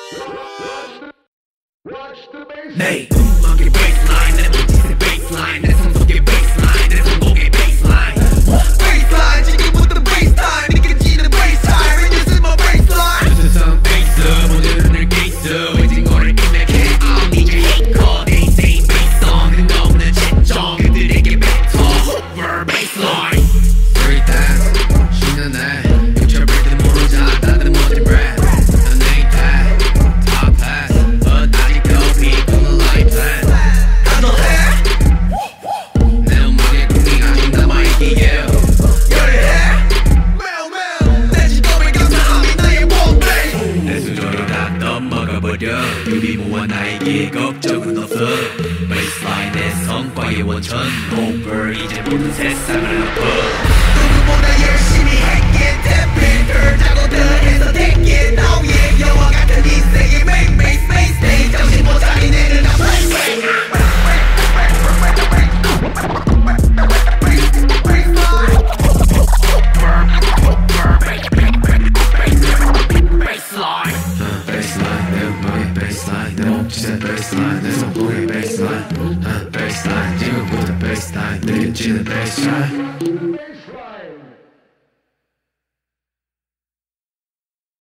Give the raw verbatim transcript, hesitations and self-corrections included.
내 음악의 baseline 내 몸짓의 baseline 내 손속의 baseline 내 손목의 baseline baseline 지금부터 baseline 느껴지는 baseline This is my baseline 세상 bass 모든 늘 게이트 왠지 거를 임맥해 I'm 디제이 Haker 내 인생 bass 끝없는 채점 그들에게 뱉어 over baseline Free dance 쉬는 날 유철 빌드는 모르자 다들 멋진 brand 난 ain't that top pass but 아직도 people like that 나도 해 내 음악에 꿈이 아직 남아있기에 요리해 매일매일 내 직업에 감사함이 나의 원베이스 내 수저로 다 떠먹어버려 유리무한 나에게 걱정은 없어 Baseline 내 성과의 원천 over 이제 모든 세상을 엎어 누구보다 열심히 했기에 대필들 자고들해서 됐기에 너의 영화 같은 인생에 make make space stay 정신 못 차린 애는 다 play play Baseline 내 음악의 baseline 내 몸짓의 baseline 내 손목의 baseline Baseline 지금부터 baseline 느껴지는 baseline